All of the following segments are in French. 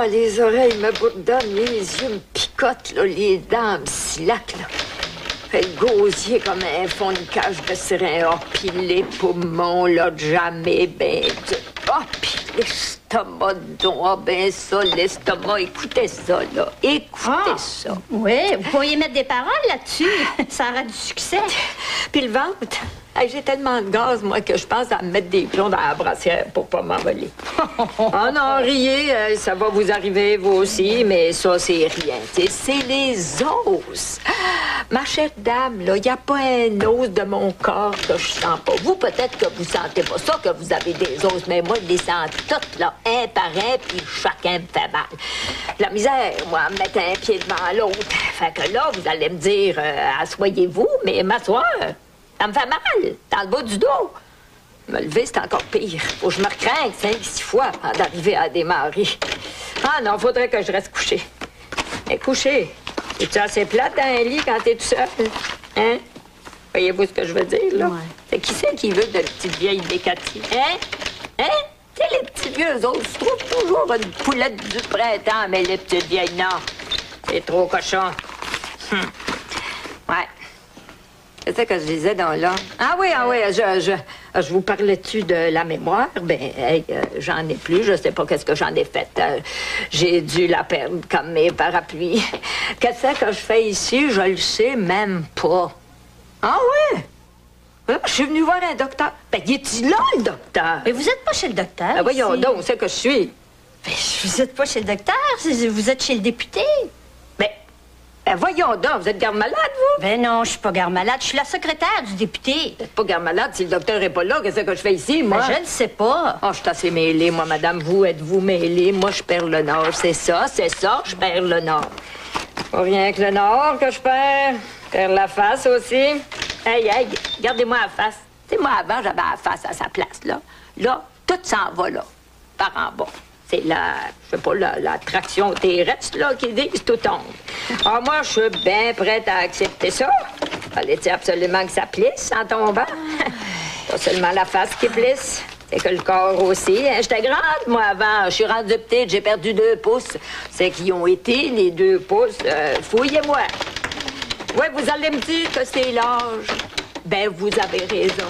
les oreilles me bourdonnent, les yeux me picotent, là, les dents me slaquent, là. Fait le gosier comme un fond de cage de serin. Oh, pis les poumons, là, jamais ben dur. Oh, pis l'estomac, donc, oh, ben ça, l'estomac, écoutez ça, là. Écoutez ça. Oui, vous pourriez mettre des paroles là-dessus. Ça aurait du succès. Puis le ventre. Hey, j'ai tellement de gaz, moi, que je pense à me mettre des plombs dans la brassière pour pas m'envoler. Oh non, riez, ça va vous arriver, vous aussi, mais ça, c'est rien. C'est les os. Ma chère dame, là, il n'y a pas un os de mon corps que je sens pas. Vous, peut-être que vous sentez pas ça, que vous avez des os, mais moi, je les sens toutes, là, un par un, puis chacun me fait mal. La misère, moi, à me mettre un pied devant l'autre. Fait que là, vous allez me dire, asseyez-vous, mais m'asseoir... Ça me fait mal, dans le bas du dos. Me lever, c'est encore pire. Faut que je me recrinque 5-6 fois avant d'arriver à démarrer. Ah non, faudrait que je reste couché. Mais couché, es-tu assez plate dans un lit quand t'es tout seul? Hein? Voyez-vous ce que je veux dire, là? Ouais. C'est qui c'est qui veut de petites vieilles décatives? Hein? Hein? Tu sais, les petits vieux autres, je trouve toujours une poulette du printemps, mais les petites vieilles, non. C'est trop cochon. Ouais. C'est ça que je disais dans là. Ah oui, je vous parlais-tu de la mémoire? Ben, hey, j'en ai plus, je sais pas qu'est-ce que j'en ai fait. J'ai dû la perdre comme mes parapluies. Qu'est-ce que je fais ici? Je le sais même pas. Ah oui? Je suis venue voir un docteur. Ben, il est-il là, le docteur? Mais vous êtes pas chez le docteur. Ben, voyons donc, c'est que je suis. Ben, vous êtes pas chez le docteur, vous êtes chez le député. Ben voyons donc, vous êtes garde-malade, vous? Ben non, je suis pas garde-malade, je suis la secrétaire du député. Vous n'êtes pas garde-malade si le docteur est pas là, qu'est-ce que je fais ici, moi? Ben, je ne sais pas. Oh, je suis assez mêlée, moi, madame. Vous, êtes-vous mêlée? Moi, je perds le nord. C'est ça, je perds le nord. Pas rien que le nord que je perds. Je perds la face aussi. Hey, regardez-moi la face. Tu sais, moi, avant, j'avais la face à sa place, là. Là, tout s'en va, là, par en bas. C'est je sais pas, la traction terrestre, là, qui dit que tout tombe. Alors, moi, je suis bien prête à accepter ça. Fallait-il absolument que ça plisse en tombant? Pas seulement la face qui plisse, c'est que le corps aussi. Hein? J'étais grande, moi, avant. Je suis rendue petite, j'ai perdu 2 pouces. C'est qui ont été, les 2 pouces. Fouillez-moi. Oui, vous allez me dire que c'est l'âge. Ben, vous avez raison.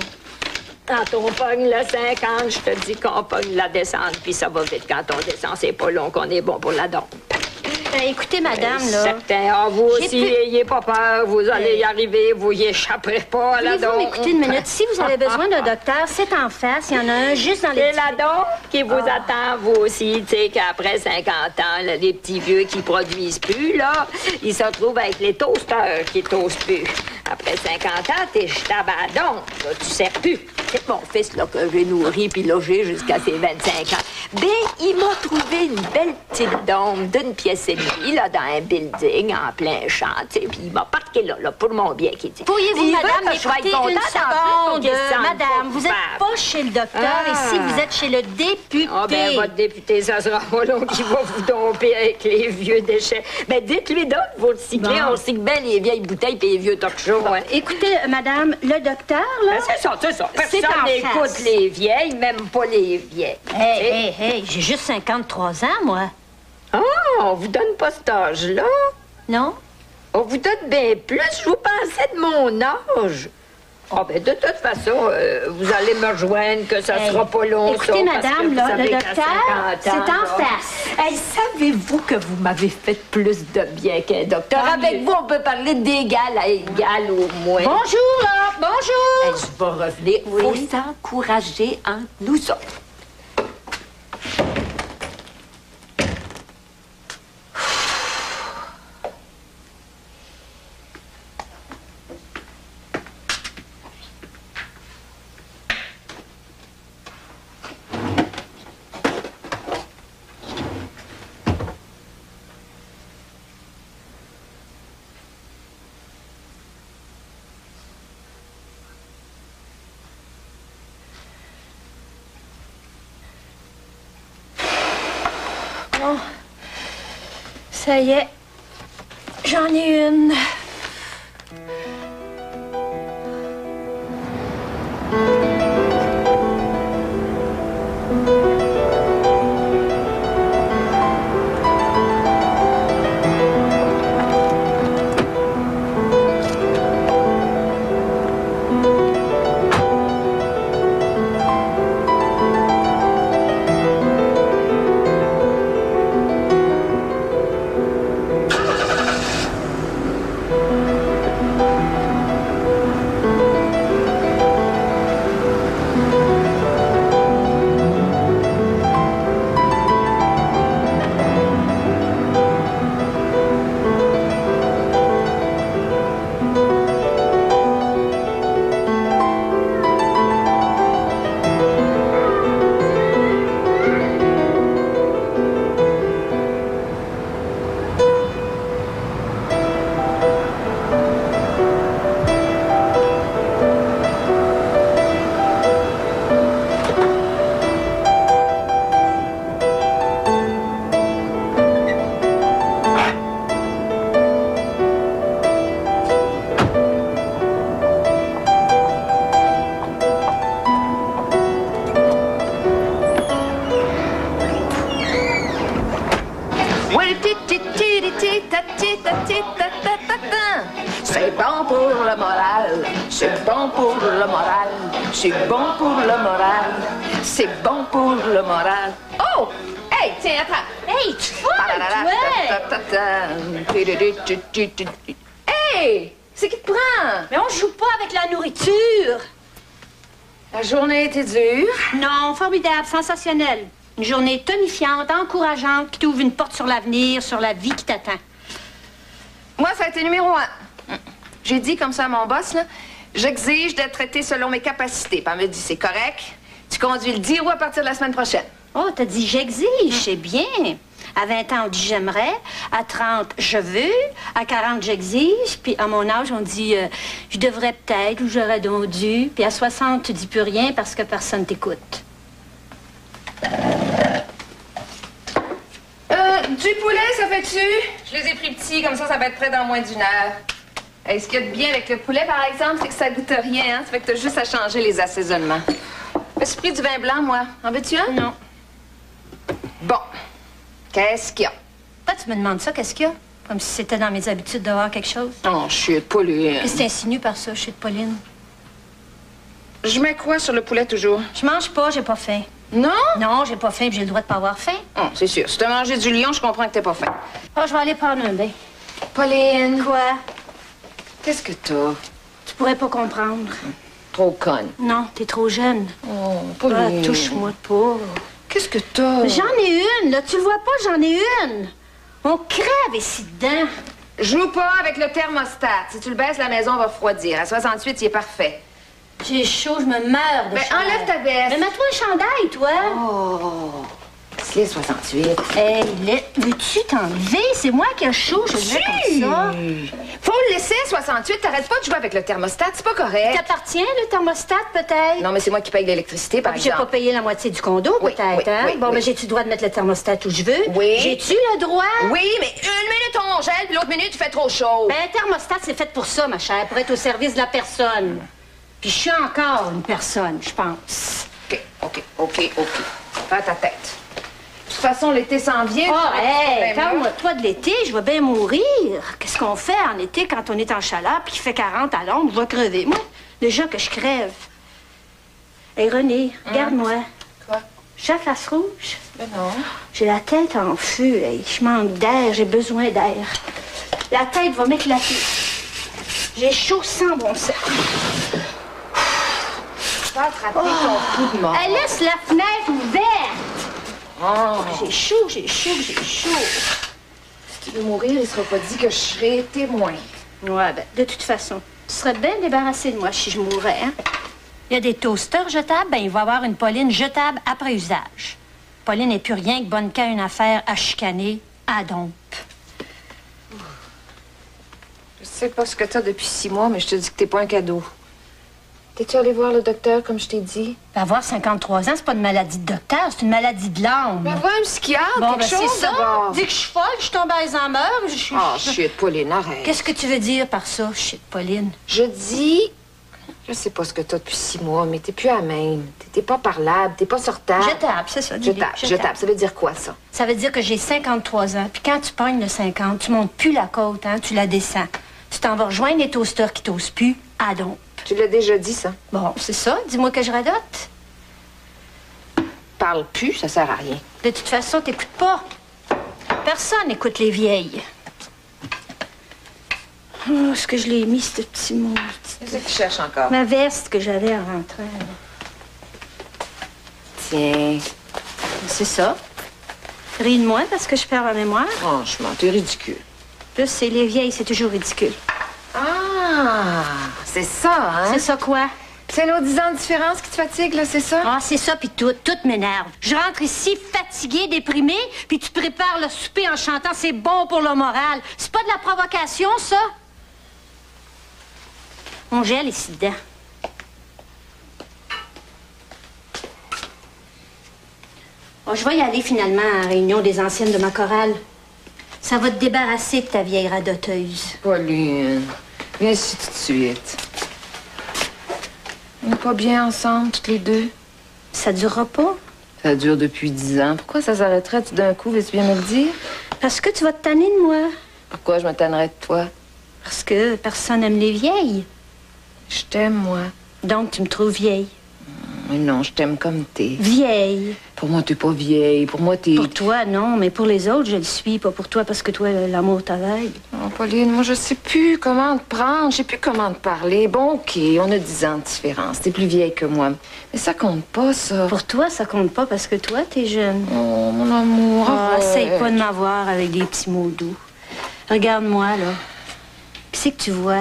Quand on pogne le 50, je te dis qu'on pogne la descente, puis ça va vite. Quand on descend, c'est pas long qu'on est bon pour la dompe. Écoutez, madame, là... Certain. Ah, vous aussi, n'ayez pas peur. Vous allez y arriver. Vous y échapperez pas à la dompe. Voulez-vous m'écouter une minute? Si vous avez besoin d'un docteur, c'est en face. Il y en a un juste dans les... C'est la dompe qui vous attend, vous aussi. Tu sais qu'après 50 ans, là, les petits vieux qui produisent plus, là, ils se retrouvent avec les toasteurs qui toastent plus. Après 50 ans, t'es jetable à la dompe. Là, tu sers plus. C'est mon fils, là, que j'ai nourri puis logé jusqu'à ses 25 ans. Ben, il m'a trouvé une belle petite dompe d'une pièce et demie, là, dans un building, en plein champ, tu sais, puis il m'a parqué là, pour mon bien, qui dit. Pourriez-vous, madame, m'écouter une seconde? Madame, vous n'êtes pas chez le docteur, ici, vous êtes chez le député. Ah, ben, votre député, ça sera pas long qu'il va vous domper avec les vieux déchets. Ben, dites-lui donc, vous recyclez, on recycle bien les vieilles bouteilles puis les vieux torchons. Bon, écoutez, madame, le docteur, là... Ben, c'est ça. Personne n'écoute les vieilles, même pas les vieilles. Hey, j'ai juste 53 ans, moi. Ah, on vous donne pas cet âge-là? Non. On vous donne bien plus. Je vous pensais de mon âge. Ah, ben, de toute façon, vous allez me rejoindre, que ça sera pas long, écoutez, ça, madame, là, le docteur, c'est en face. Hey, savez-vous que vous m'avez fait plus de bien qu'un docteur? Avec vous, on peut parler d'égal à égal au moins. Bonjour, là, bonjour. Hey, je vais revenir. Oui. Faut s'encourager entre nous autres. Oh, ça y est, j'en ai une. le moral. C'est bon pour le moral. C'est bon pour le moral. C'est bon pour le moral. Oh! Hey, tiens, attrape. Hey, tu fous, toi! Hey! C'est qui te prend? Mais on joue pas avec la nourriture. La journée était dure. Non, formidable, sensationnel. Une journée tonifiante, encourageante, qui t'ouvre une porte sur l'avenir, sur la vie qui t'attend. Moi, ça a été numéro 1. J'ai dit comme ça à mon boss, là, j'exige d'être traité selon mes capacités. Puis elle me dit, c'est correct, tu conduis le 10 roues à partir de la semaine prochaine. Oh, t'as dit j'exige, c'est bien. À 20 ans, on dit j'aimerais. À 30, je veux. À 40, j'exige. Puis à mon âge, on dit je devrais peut-être ou j'aurais donc dû. Puis à 60, tu dis plus rien parce que personne t'écoute. Du poulet, ça fait-tu? Je les ai pris petits, comme ça va être prêt dans moins d'1 heure. Hey, ce qu'il y a de bien avec le poulet, par exemple, c'est que ça goûte rien, hein? Ça fait que t'as juste à changer les assaisonnements. Je me suis pris du vin blanc, moi. En veux-tu un? Non. Bon. Qu'est-ce qu'il y a? Pourquoi tu me demandes ça? Qu'est-ce qu'il y a? Comme si c'était dans mes habitudes de voir quelque chose. Oh, je suis Pauline. Qu'est-ce que t'insinues par ça, chez Pauline? Je mets quoi sur le poulet, toujours? Je mange pas, j'ai pas faim. Non? Non, j'ai pas faim, puis j'ai le droit de pas avoir faim. Oh, c'est sûr. Si t'as mangé du lion, je comprends que t'es pas faim. Oh, je vais aller prendre un bain. Pauline. Quoi? Qu'est-ce que t'as? Tu pourrais pas comprendre. Trop conne. Non, t'es trop jeune. Oh, Pauline. Ah, touche-moi pas. Qu'est-ce que t'as? J'en ai une, là. Tu le vois pas, j'en ai une. On crève ici dedans. Joue pas avec le thermostat. Si tu le baisses, la maison va refroidir. À 68, il est parfait. J'ai chaud, je me meurs de Ben, chaleur. enlève ta veste. Mais mets-toi un chandail, toi. Oh, c'est 68. Hey, veux-tu t'enlever? C'est moi qui ai chaud, je le mets comme ça. Faut le laisser à 68. T'arrêtes pas de jouer avec le thermostat, c'est pas correct. T'appartient, le thermostat, peut-être? Non, mais c'est moi qui paye l'électricité, par J'ai exemple. pas payé la moitié du condo, Oui, peut-être, oui, hein? oui, Bon, oui. mais j'ai-tu le droit de mettre le thermostat où je veux? Oui. J'ai-tu le droit? Oui, mais 1 minute on gèle, puis l'autre minute il fait trop chaud. Ben, un thermostat, c'est fait pour ça, ma chère, pour être au service de la personne. Puis je suis encore une personne, je pense. OK. Fais ta tête. De toute façon, l'été s'en vient. Oh, hey, Ben, parle-moi toi de l'été, je vais bien mourir. Qu'est-ce qu'on fait en été quand on est en chaleur puis qu'il fait 40 à l'ombre? Je vais crever. Moi, déjà que je crève. Hé, René, regarde-moi. Quoi? J'ai la face rouge. Ben non. J'ai la tête en feu. Hey, je manque d'air, j'ai besoin d'air. La tête va m'éclater. J'ai chaud sans bon sens. Tu vas attraper ton coup de mort. Elle laisse la fenêtre ouverte. Oh. J'ai chaud. Si tu veux mourir, il sera pas dit que je serai témoin. Ouais, ben, de toute façon, tu serais bien débarrassé de moi si je mourais, hein? Il y a des toasters jetables, ben il va y avoir une Pauline jetable après usage. Pauline n'est plus rien que bonne qu'à une affaire à chicaner, à dompe. Je sais pas ce que t'as depuis 6 mois, mais je te dis que t'es pas un cadeau. T'es-tu allé voir le docteur, comme je t'ai dit? Ben, avoir 53 ans, c'est pas une maladie de docteur, c'est une maladie de l'âme. Ben, va un psychiatre, Bon, quelque ben, chose c'est ça. d'abord. Dis que je suis folle, je tombe à Alzheimer. Oh, shit, Pauline, arrête. Qu'est-ce que tu veux dire par ça, shit, Pauline? Je dis... Je sais pas ce que t'as depuis 6 mois, mais t'es plus à même. T'es pas parlable, t'es pas sortable. Jetable, c'est ça. dis-le. Jetable. Ça veut dire quoi, ça? Ça veut dire que j'ai 53 ans, puis quand tu pognes le 50, tu montes plus la côte, hein, tu la descends. Tu t'en vas rejoindre les toasters qui t'osent plus, à dompe. Tu l'as déjà dit, ça. Bon, c'est ça. Dis-moi que je radote. Parle plus, ça sert à rien. De toute façon, t'écoutes pas. Personne n'écoute les vieilles. Oh, est-ce que je l'ai mis, ce petit mot? Qu'est-ce que tu cherches encore? Ma veste que j'avais en rentrant. là. Tiens. C'est ça. Ris de moi parce que je perds ma mémoire. Franchement, t'es ridicule. Plus, c'est les vieilles, c'est toujours ridicule. Ah, c'est ça, hein? C'est ça quoi? C'est nos 10 ans de différence qui te fatigue, là, c'est ça? Ah, c'est ça, puis tout m'énerve. Je rentre ici fatiguée, déprimée, puis tu prépares le souper en chantant « C'est bon pour le moral ». C'est pas de la provocation, ça? On gèle ici dedans. Oh, je vais y aller finalement à la réunion des anciennes de ma chorale. Ça va te débarrasser de ta vieille radoteuse. Pauline, viens ici tout de suite. On n'est pas bien ensemble, toutes les deux. Ça durera pas? Ça dure depuis 10 ans. Pourquoi ça s'arrêterait tout d'un coup? Veux-tu bien me le dire? Parce que tu vas te tanner de moi. Pourquoi je me tannerais de toi? Parce que personne n'aime les vieilles. Je t'aime, moi. Donc, tu me trouves vieille. Mais non, je t'aime comme t'es. Vieille. Pour moi, t'es pas vieille. Pour moi, t'es... Pour toi, non, mais pour les autres, je le suis. Pas pour toi, parce que toi, l'amour t'aveugle. Oh, Pauline, moi, je sais plus comment te prendre. Je sais plus comment te parler. Bon, OK, on a 10 ans de différence. T'es plus vieille que moi. Mais ça compte pas, ça. Pour toi, ça compte pas parce que toi, t'es jeune. Oh, mon amour. Oh, essaye pas de m'avoir avec des petits mots doux. Regarde-moi, là. Qu'est-ce que tu vois?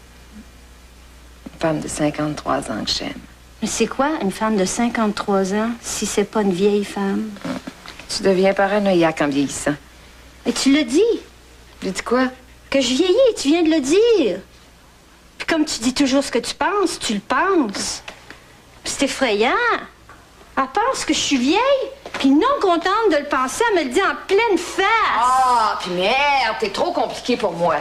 Une femme de 53 ans que j'aime. Mais c'est quoi, une femme de 53 ans, si c'est pas une vieille femme? Tu deviens paranoïaque en vieillissant. Et tu le dis. J'ai dit quoi? Que je vieillis, tu viens de le dire. Puis comme tu dis toujours ce que tu penses, tu le penses. Puis c'est effrayant. Elle pense que je suis vieille, puis non contente de le penser, elle me le dit en pleine face. Ah, puis merde, t'es trop compliqué pour moi.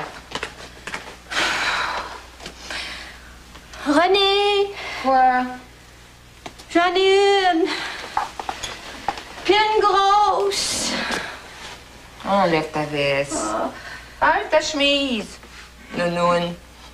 René! Quoi? J'en ai une. Puis une grosse. Enlève ta veste. Enlève ta chemise. Nounoune.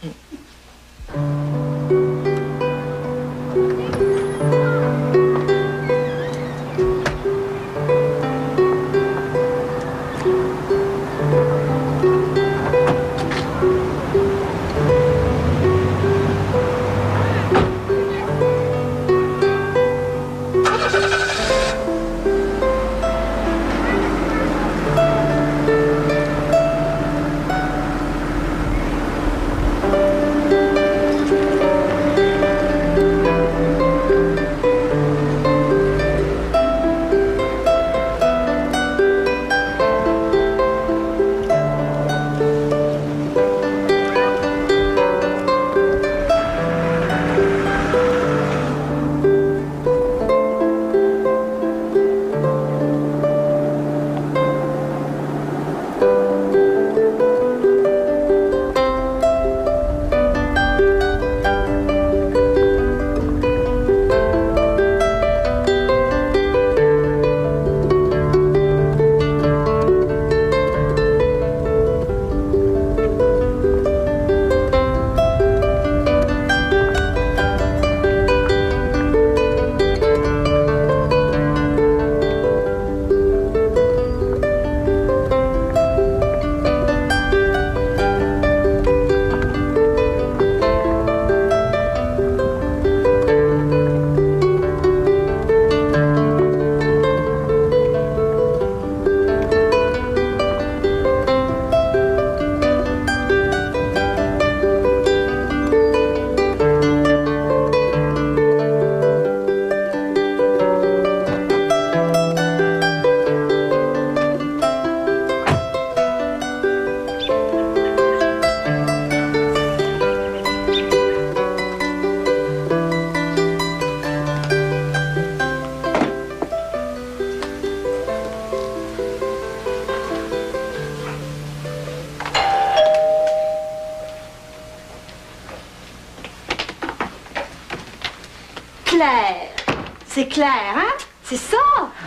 Claire. C'est clair, hein? C'est ça?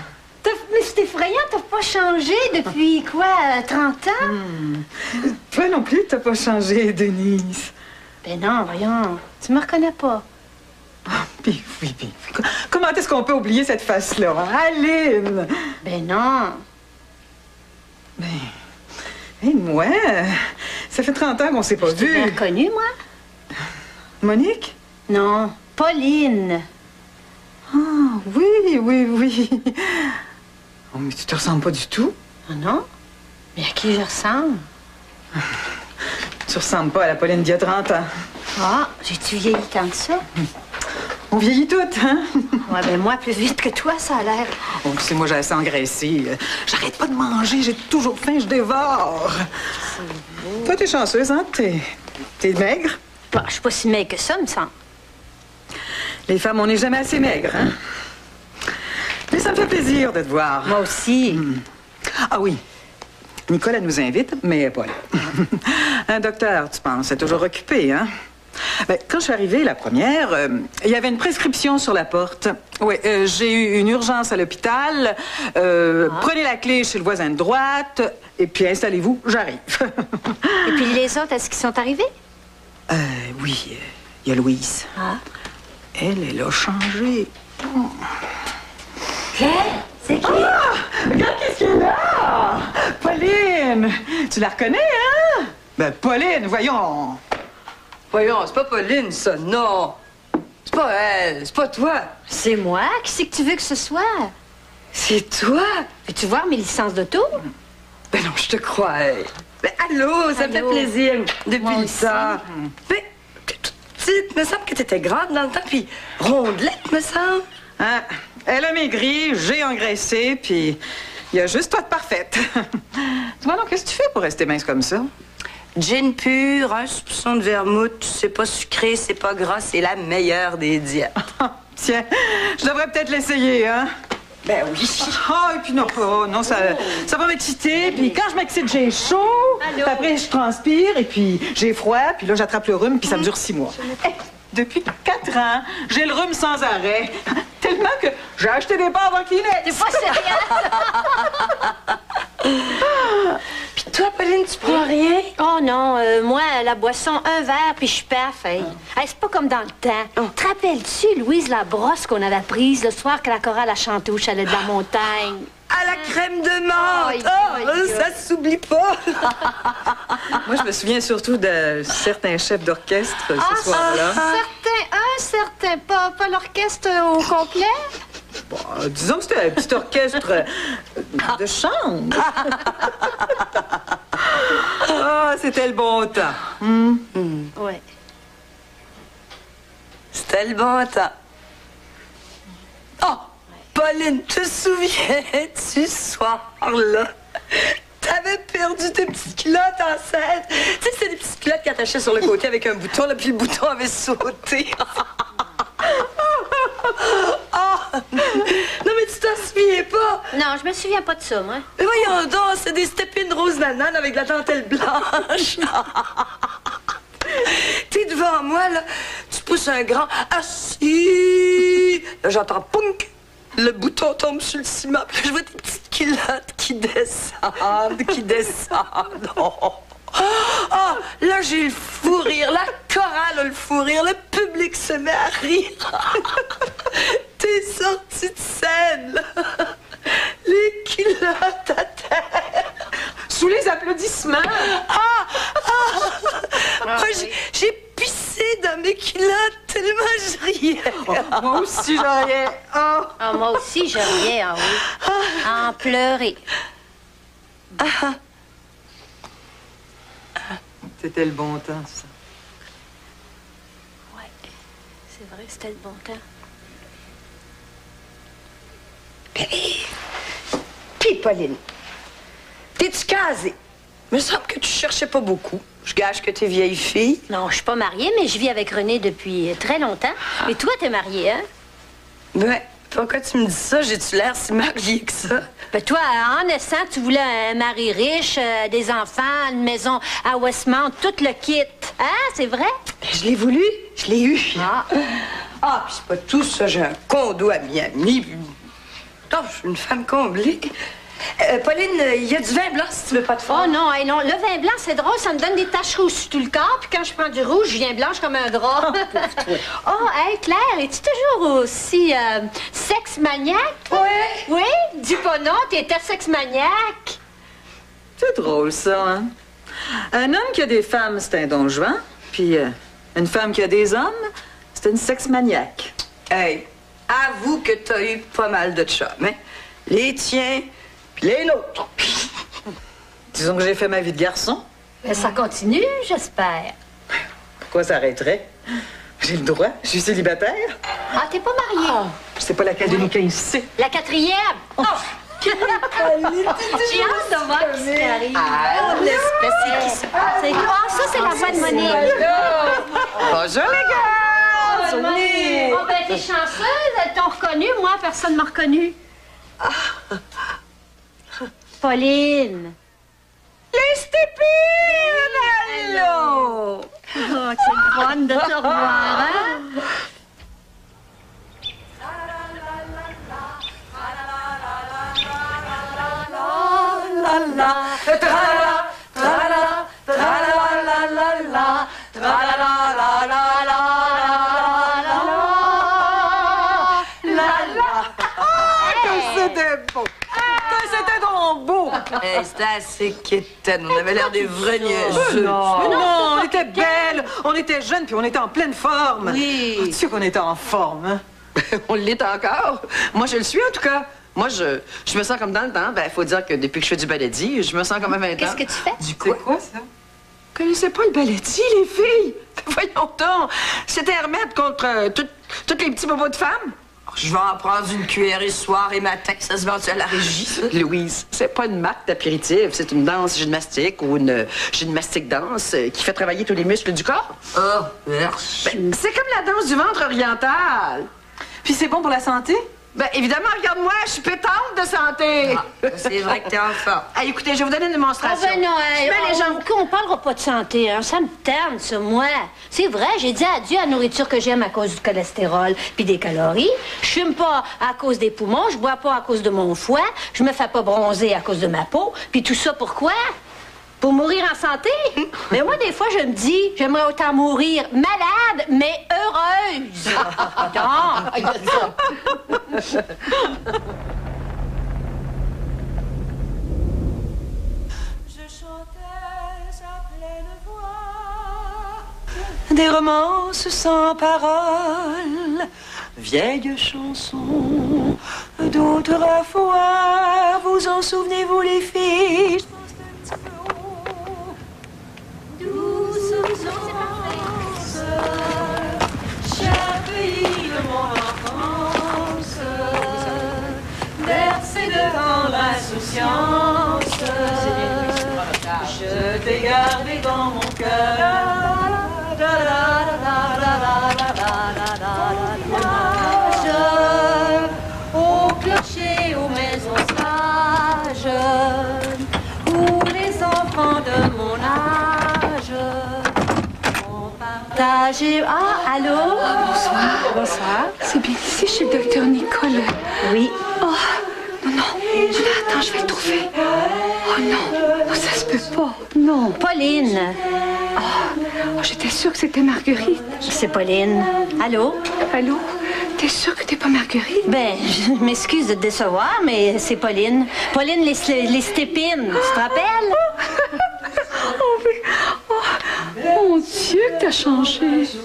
Mais c'est effrayant, t'as pas changé depuis, quoi, 30 ans? Toi non plus, t'as pas changé, Denise. Ben non, voyons, tu me reconnais pas. Puis oui. Comment est-ce qu'on peut oublier cette face-là, hein? Aline? Ben non. Et moi, ça fait 30 ans qu'on s'est pas Je t'ai vus. bien reconnue, moi? Monique? Non, Pauline. Ah, oui. Oh, mais tu te ressembles pas du tout. Ah non? Mais à qui je ressemble? Tu ressembles pas à la Pauline d'il y a 30 ans. Ah, j'ai-tu vieilli tant que ça? On vieillit toutes, hein? Ouais, ben moi, plus vite que toi, ça a l'air. Oh, tu sais, moi, j'ai assez engraissé. J'arrête pas de manger, j'ai toujours faim, je dévore. Toi, t'es chanceuse, hein? T'es maigre. Bah, je suis pas si maigre que ça, me semble. Les femmes, on n'est jamais assez maigres, hein? Mais ça me fait plaisir de te voir. Moi aussi. Ah oui. Nicole, elle nous invite, mais elle est pas là. Un docteur, tu penses, est toujours occupé, hein? Ben, quand je suis arrivée, la première, il y avait une prescription sur la porte. Oui, j'ai eu une urgence à l'hôpital. Prenez la clé chez le voisin de droite, et puis installez-vous, j'arrive. Et puis les autres, est-ce qu'ils sont arrivés? Oui. il y a Louise. Ah. Elle a changé. C'est qui? Ah! Regarde qu'est-ce qu'il y a là! Pauline! Tu la reconnais, hein? Ben, Pauline, voyons. Voyons, c'est pas Pauline, ça, non. C'est pas elle, c'est pas toi. C'est moi? Qui c'est que tu veux que ce soit? C'est toi? Veux-tu voir mes licences d'auto? Ben non, je te crois. Hey. Ben allô, ça me fait Allô. plaisir depuis Moi le aussi. temps. Ben, t'es toute petite, me semble que t'étais grande dans le temps, puis rondelette, me semble. Hein? Elle a maigri, j'ai engraissé, puis il y a juste toi de parfaite. Dis-moi donc, qu'est-ce que tu fais pour rester mince comme ça? Gin pur, un soupçon de vermouth, c'est pas sucré, c'est pas gras, c'est la meilleure des diètes. Tiens, je devrais peut-être l'essayer, hein? Ben oui. Ah, et puis non, non, ça va m'exciter. Puis quand je m'excite, j'ai chaud. Puis après, je transpire. Et puis j'ai froid. Puis là, j'attrape le rhume. Puis ça me dure 6 mois. Depuis 4 ans, j'ai le rhume sans arrêt. Tellement que j'ai acheté des barres en Kleenex. C'est pas sérieux? Puis toi, Pauline, tu prends rien? Oh non, moi, la boisson, un verre, puis je suis paf. Hey. Hey, c'est pas comme dans le temps. Te rappelles-tu, Louise, la brosse qu'on avait prise le soir que la chorale a chanté au chalet de la montagne? À la crème de menthe! Aïe, Oh, aïe, ça s'oublie pas! Moi, je me souviens surtout de certains chefs d'orchestre ce soir-là. Un certain, pas l'orchestre au complet? Bon, disons que c'était un petit orchestre de chambre. Ah, c'était le bon temps. Oui. C'était le bon temps. Oh! Pauline, te souviens-tu ce soir-là? T'avais perdu tes petites culottes en scène. Tu sais, c'était des petites culottes qui attachaient sur le côté avec un bouton, là, puis le bouton avait sauté. Oh! Non, mais tu t'en souviens pas? Non, je me souviens pas de ça, moi. Mais voyons donc, c'est des stépines rose banane avec de la dentelle blanche. T'es devant moi, là, tu pousses un grand assis. Là, j'entends punk. Le bouton tombe sur le ciment, puis là, je vois tes petites culottes qui descendent. Oh, oh, là, j'ai le fou rire. La chorale a le fou rire. Le public se met à rire. T'es sorti de scène, là. Les culottes à terre. Sous les applaudissements. Moi, j'ai pissé dans mes culottes tellement je riais. Oh, moi aussi, je riais. Oh. Ah, moi aussi, je riais, ah oui. En pleurer. C'était le bon temps, ça. Oui, c'est vrai, c'était le bon temps. Puis, Pauline, t'es-tu casée? Me semble que tu cherchais pas beaucoup. Je gage que t'es vieille fille. Non, je suis pas mariée, mais je vis avec René depuis très longtemps. Mais toi, t'es mariée, hein? Ben, pourquoi tu me dis ça? J'ai-tu l'air si mariée que ça? Ben toi, en naissant, tu voulais un mari riche, des enfants, une maison à Westmount, tout le kit. Hein, c'est vrai? Ben, je l'ai voulu, je l'ai eu. Ah. Ah, puis c'est pas tout ça. J'ai un condo à Miami. Puis... Oh, je suis une femme comblée. Pauline, il y a du vin blanc si tu veux pas de fort. Oh non, hey, non, le vin blanc, c'est drôle, ça me donne des taches rouges sur tout le corps, puis quand je prends du rouge, je viens blanche comme un drap. Oh, hey, Claire, es-tu toujours aussi sex-maniaque? Oui. Oui? Dis pas non, t'étais sex-maniaque. C'est drôle, ça, hein? Un homme qui a des femmes, c'est un don Juan. Puis une femme qui a des hommes, c'est une sex-maniaque. Hey, avoue que t'as eu pas mal de chums, hein? Les tiens, puis les nôtres. Disons que j'ai fait ma vie de garçon. Ben, ça continue, j'espère. Pourquoi ça arrêterait? J'ai le droit, je suis célibataire. Ah, t'es pas mariée? Je sais pas laquelle de nous 15 c'est. La quatrième? Oh! J'ai hâte de voir ce qui arrive. Ah, on espèce qui se passe. C'est quoi? Ah, ça, c'est la voix de Monique. Bonjour, les gars! Monique! Oh, ben, t'es chanceuse, elles t'ont reconnue. Moi, personne m'a reconnue. Pauline. Les stépines! Allô! Oh, c'est le fun de te revoir, hein? Que c'était beau! Que c'était donc beau! Hey, c'était assez quétaine. On avait l'air des vrais niaiseux. Non, on était belles, on était jeunes, puis on était en pleine forme. Oui. Tu sais qu'on était en forme, hein? On l'est encore. Moi, je le suis, en tout cas. Moi, je me sens comme dans le temps. Ben, faut dire que depuis que je fais du baladi, je me sens comme à 20 ans. Qu'est-ce que tu fais? Du quoi? C'est quoi, ça? Vous connaissez pas le baladi, les filles? Voyons donc. C'était à remettre contre tous les petits bobos de femmes. Je vais en prendre une cuillerée soir et matin. Ça se vend-tu à la régie, ça? Louise, c'est pas une marque d'apéritif. C'est une danse gymnastique ou une gymnastique danse qui fait travailler tous les muscles du corps. Oh, merci. Ben, c'est comme la danse du ventre oriental. Puis c'est bon pour la santé? Ben, évidemment, regarde-moi, je suis pétante de santé. Ah, c'est vrai que t'es en forme. Hey, écoutez, je vais vous donner une démonstration. Ah ben non, Je mets les jambes. on parlera pas de santé, hein. Ça me terne, ça, moi. C'est vrai, j'ai dit adieu à la nourriture que j'aime à cause du cholestérol puis des calories. Je fume pas à cause des poumons, je bois pas à cause de mon foie, je me fais pas bronzer à cause de ma peau. Puis tout ça, pourquoi? Pour mourir en santé? Mais moi, des fois, je me dis, j'aimerais autant mourir malade, mais heureuse. Non. Je chantais à pleine voix des romances sans paroles, vieilles chansons d'autrefois. Vous en souvenez-vous, les filles? Douce enfance, cher pays de mon enfance, bercé de tendre insouciance, je t'ai gardé dans mon cœur. Au clocher, aux maisons sages, où les enfants de mon âge ont partagé. Ah, allô? Bonsoir. Bonsoir. C'est bien ici chez le docteur Nicole. Oui. Oh, non. Attends, je vais le trouver. Oh non, ça se peut pas. Non. Pauline. Oh, j'étais sûre que c'était Marguerite. C'est Pauline. Allô? Allô? T'es sûre que t'es pas Marguerite? Ben, je m'excuse de te décevoir, mais c'est Pauline. Pauline, les stépines. Tu te rappelles? Oh, mais... Oh, mon Dieu, que t'as changé.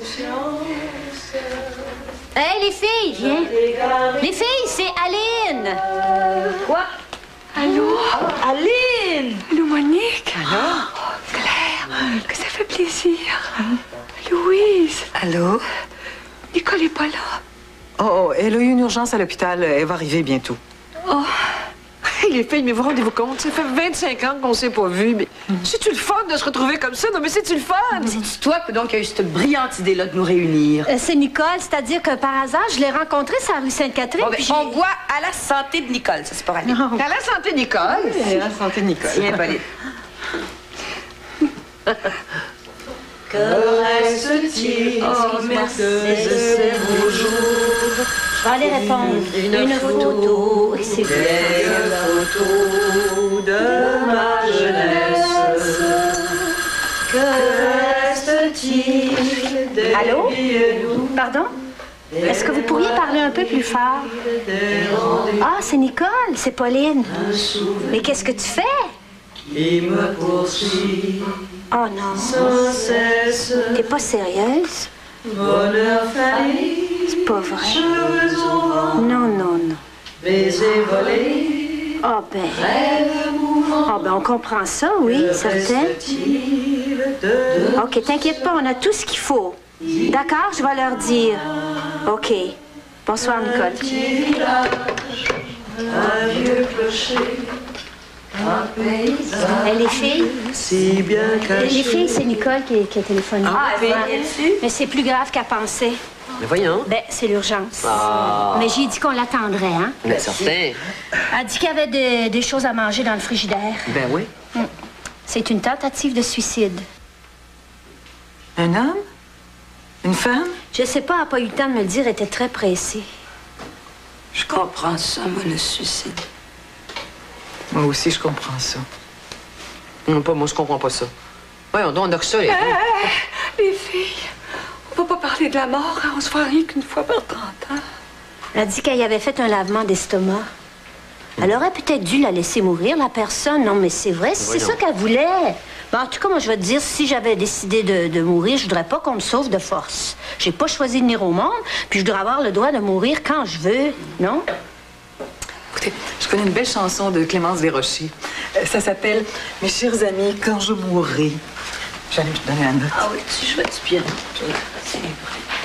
Hey, les filles, viens. Les filles, c'est Aline. Quoi? Allô? Aline! Allô, Monique? Allô? Oh, Claire, que ça fait plaisir. Louise, Allô? Nicole est pas là. Oh, elle a eu une urgence à l'hôpital. Elle va arriver bientôt. Oh, Hey, les filles, mais vous rendez-vous compte? Ça fait 25 ans qu'on s'est pas vus, mais c'est-tu le fun de se retrouver comme ça? Non, mais c'est-tu le fun? C'est-tu toi qui a eu cette brillante idée-là de nous réunir? C'est Nicole, c'est-à-dire que par hasard, je l'ai rencontrée sur la rue Sainte-Catherine. Bon, ben, puis j'ai- on voit à la santé de Nicole, ça c'est pas aller. À la santé, Nicole. Et la santé de Nicole. Tiens, Pauline. Que reste-t-il de ces beaux jours? Je vais aller répondre. Une photo. Et c'est photo de ma jeunesse? Que reste-t-il? Allô? Pardon? Est-ce que vous pourriez parler un peu plus fort? Ah, c'est Nicole, c'est Pauline. Mais qu'est-ce que tu fais? Qui me poursuit Oh non. sans cesse, T'es pas sérieuse? bonheur famille, C'est pas vrai. cheveux au vent, Non. baisers volés, Ah ben. rêves mouvants. Ah ben, on comprend ça, oui, certain. Reste-t-il de OK, t'inquiète pas, on a tout ce qu'il faut. D'accord, je vais leur dire. OK. Bonsoir, Nicole. un vieux clocher, un paysage Les filles? si bien caché? Les filles, c'est Nicole qui a téléphoné. oui, ouais. elle est dessus? Mais c'est plus grave qu'à penser. Mais voyons. Ben, c'est l'urgence. Ah. Mais j'ai dit qu'on l'attendrait, hein? Ben, certain. Elle dit qu'il y avait des choses à manger dans le frigidaire. Ben oui. C'est une tentative de suicide. Un homme? Une femme? Je sais pas, elle n'a pas eu le temps de me le dire, elle était très pressée. Je comprends ça, moi, le suicide. Moi aussi, je comprends ça. Non, pas moi, je comprends pas ça. Voyons donc, on a que ça, les filles. les filles, on va pas parler de la mort, hein? On se voit rien qu'une fois par 30 ans. Elle a dit qu'elle y avait fait un lavement d'estomac. Elle aurait peut-être dû la laisser mourir, la personne. Non, mais c'est vrai, c'est ça qu'elle voulait. Ben, en tout cas, moi, je vais te dire, si j'avais décidé de mourir, je voudrais pas qu'on me sauve de force. J'ai pas choisi de venir au monde, puis je dois avoir le droit de mourir quand je veux, non? Écoutez, je connais une belle chanson de Clémence Desrochers. Ça s'appelle « Mes chers amis, quand je mourrai ». J'allais te donner la note. Ah oui, tu jouais du piano. C'est vrai.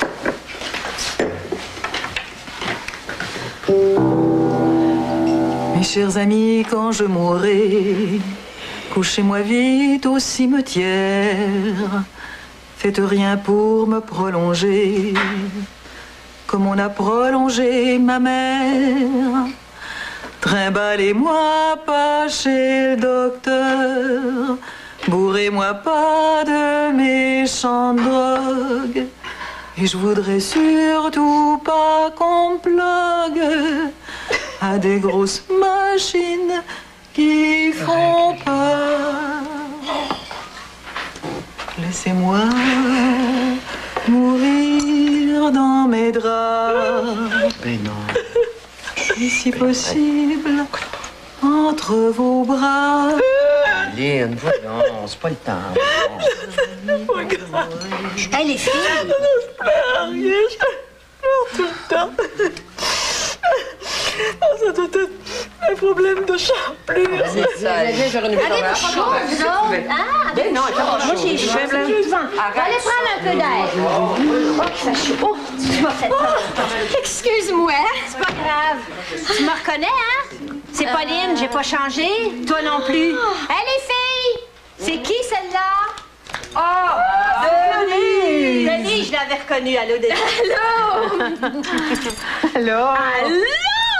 Mes chers amis, quand je mourrai, couchez-moi vite au cimetière. Faites rien pour me prolonger, comme on a prolongé ma mère. Trimballez-moi pas chez le docteur, bourrez-moi pas de méchantes drogues. Et je voudrais surtout pas qu'on me plogue à des grosses machines qui font peur. Laissez-moi mourir dans mes draps. Ben non. Et si possible, entre vos bras. Lynn, voyons, c'est pas le temps. Hey, les filles! Rien, je pleure tout le temps. Ça doit être un problème de champlure. C'est ça. Allez, pas chaud, vous autres? Hein? Ben non, attends, Moi, j'ai chaud. Allez prendre un peu d'air. Oh, qu'il fait chaud. Oh, tu m'as fait peur. Excuse-moi. C'est pas grave. Tu me reconnais, hein? C'est Pauline, j'ai pas changé. Toi non plus. Hey, les filles! C'est qui, celle-là? Oh! Denis! Denis, je l'avais reconnue. Allô, Denis. Allô? Allô?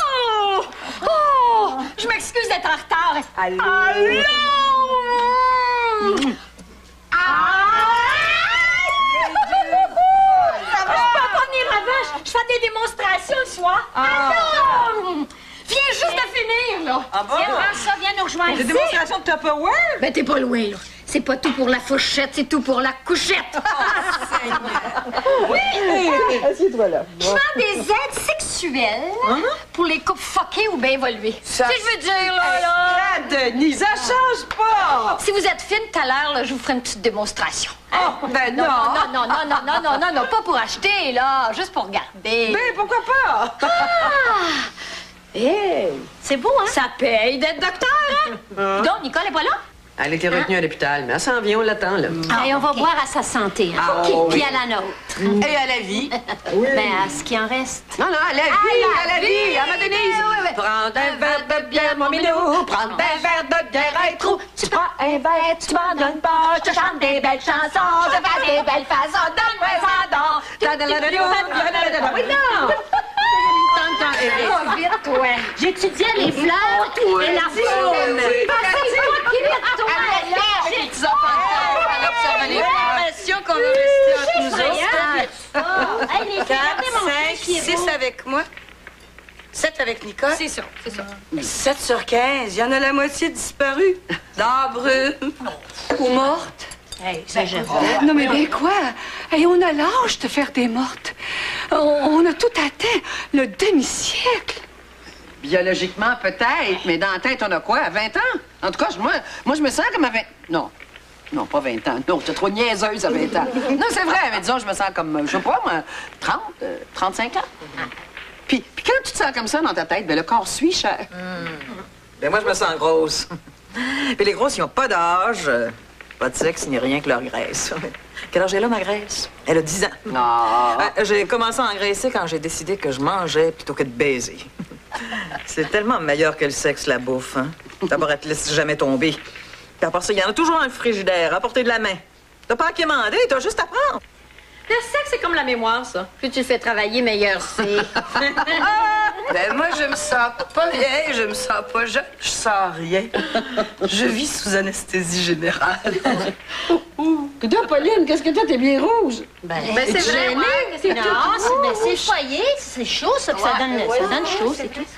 Oh! Je m'excuse d'être en retard. Allô? Allô? Je peux pas venir avant. Je fais des démonstrations le soir. Allô? Viens juste de finir, là. Ah bon? Viens voir ça, viens nous rejoindre. Des ici. démonstrations de Tupperware? Ben, t'es pas loin, là. C'est pas tout pour la fourchette, c'est tout pour la couchette. Assieds-toi là. Je vends des aides sexuelles pour les couples fuckés ou bien évolués. Ça- Si je veux dire, là. Ah, Denis, ça change pas! Si vous êtes fine tout à l'heure, là, je vous ferai une petite démonstration. Oh, ben non! Non, pas pour acheter, là, juste pour regarder. Ben, pourquoi pas? Hey, c'est beau, hein? Ça paye d'être docteur, hein? Donc, Nicole est pas là? Elle était retenue à l'hôpital, mais elle s'en vient, on l'attend, là. Et on va boire à sa santé, hein? Puis à la nôtre. Et à la vie. Ben, à ce qui en reste. Non, à la vie, à ma Denise. Prends un verre de bière, mon minou. Prends un verre de bière, un trou. Tu prends un verre, tu m'en donnes pas. Je te chante des belles chansons, je fais des belles façons. Donne-moi ça donc. Oui, non! Vite, toi. J'étudiais les fleurs et la faune. Passez-moi qui vite, toi. Les petits enfants, on observe les L'impression qu'on va rester entre nous autres. Hey, les filles, 4, regardez mon 5, petit qui est 6 beau. avec moi. 7 avec Nicole. C'est ça, c'est ça. 7 sur 15. Il y en a la moitié disparue. Dans brune. Ou morte. Hey, ça, j'aime. Non, mais ben quoi? Hey, on a l'âge de faire des mortes. On a tout atteint, le demi-siècle. Biologiquement, peut-être, mais dans la tête, on a quoi? 20 ans? En tout cas, moi je me sens comme à 20... Non, pas 20 ans. Non, j'étais trop niaiseuse à 20 ans. Non, c'est vrai, mais disons, je me sens comme, je sais pas, moi, 30, 35 ans. Puis quand tu te sens comme ça dans ta tête, ben le corps suit, cher. Ben, moi, je me sens grosse. Puis les grosses, ils n'ont pas d'âge, pas de sexe, ni rien que leur graisse. Quel âge elle a, ma graisse? Elle a 10 ans. Non. J'ai commencé à engraisser quand j'ai décidé que je mangeais plutôt que de baiser. C'est tellement meilleur que le sexe, la bouffe, hein? D'abord, elle te laisse jamais tomber. Puis à part ça, il y en a toujours dans le frigidaire, à portée de la main. T'as pas à quémander, t'as juste à prendre. Le sexe, c'est comme la mémoire, ça. Plus tu le fais travailler, meilleur c'est. Ben moi, je me sens pas vieille, je me sens pas jeune, je sens rien. Je vis sous anesthésie générale. Toi, Pauline, qu'est-ce que t'es bien rouge? Ben, c'est vrai, non, c'est le foyer, c'est chaud, ça, puis ça donne chaud, c'est tout.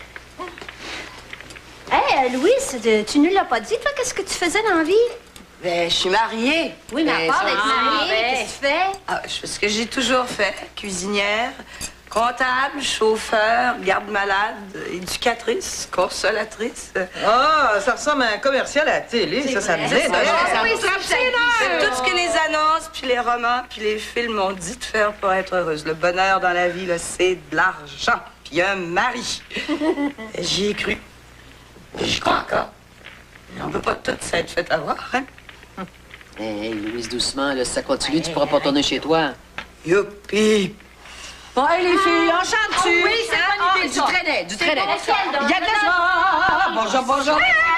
Hey, Louise, tu ne l'as pas dit, toi, qu'est-ce que tu faisais dans la vie? Ben, je suis mariée. Oui, mais à part d'être mariée, ben. qu'est-ce que tu fais? Ah, je fais ce que j'ai toujours fait, cuisinière, Comptable, chauffeur, garde-malade, éducatrice, consolatrice. Ah, ça ressemble à un commercial à la télé. Ça me dit. C'est tout ce que les annonces, puis les romans, puis les films m'ont dit de faire pour être heureuse. Le bonheur dans la vie, là, c'est de l'argent. Puis un mari. J'y ai cru. J'y crois encore. On ne peut pas tout s'être fait avoir, hein? Hey, Louise, doucement, là, si ça continue, tu pourras pas retourner chez toi. Youpi! Bon, hey, les filles, on chante-tu? Oui, c'est bonne idée. Du traînet, du traînet. Il y a de la... Bonjour, bonjour.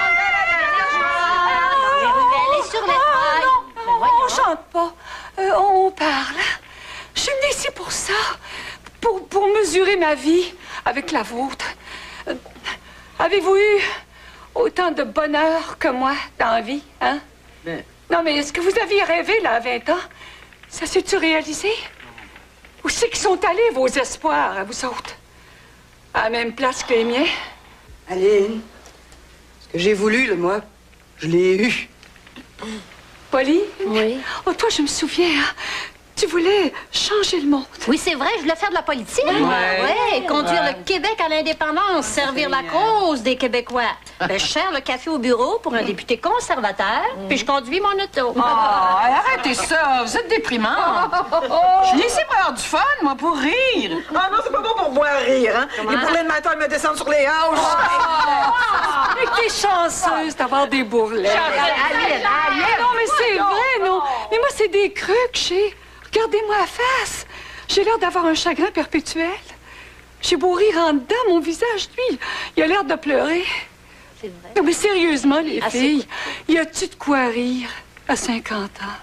Elle est sur la On chante pas. On parle. Je suis venue ici pour ça. Pour mesurer ma vie avec la vôtre. Avez-vous eu autant de bonheur que moi dans la vie, hein? Ben... Non, mais est-ce que vous aviez rêvé, là, à 20 ans? Ça s'est-tu réalisé? Où c'est qu'ils sont allés, vos espoirs, à vous autres? À la même place que les miens? Aline, ce que j'ai voulu, là, moi, je l'ai eu. Polly? Oui. Oh, toi, je me souviens, hein? Tu voulais changer le monde. Oui, c'est vrai, je voulais faire de la politique. Oui, conduire le Québec à l'indépendance, servir la cause des Québécois. Ben, je sers le café au bureau pour un député conservateur, puis je conduis mon auto. Oh, arrêtez ça, vous êtes déprimante. Je l'ai ici pour avoir du fun, moi, pour rire. Ah non, c'est pas bon pour moi rire, hein? Les bourrelets de matin me descendent sur les hanches. Mais t'es chanceuse d'avoir des bourrelets. Non, mais c'est vrai, non. Mais moi, c'est des creux que j'ai. Regardez-moi la face. J'ai l'air d'avoir un chagrin perpétuel. J'ai beau rire en dedans, mon visage, lui, il a l'air de pleurer. C'est vrai. Non, mais sérieusement, les Ah, filles, y a-tu de quoi rire à 50 ans?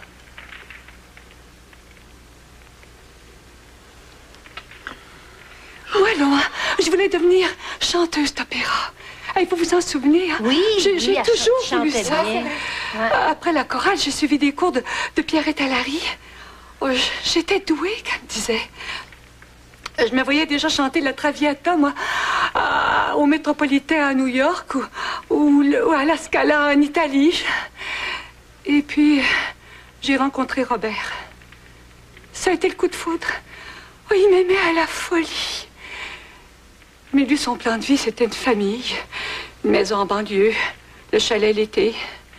Moi, là, je voulais devenir chanteuse d'opéra. Il faut vous en souvenir. Oui, J'ai oui, elle toujours voulu chantait ça. bien. Ouais. Après la chorale, j'ai suivi des cours de Pierrette Allary. Oh, j'étais douée, comme disait. Je me voyais déjà chanter la Traviata, moi, au Métropolitain à New York ou à la Scala en Italie. Et puis, j'ai rencontré Robert. Ça a été le coup de foudre. Oh, il m'aimait à la folie. Mais lui, son plan de vie, c'était une famille, une maison en banlieue, le chalet l'été.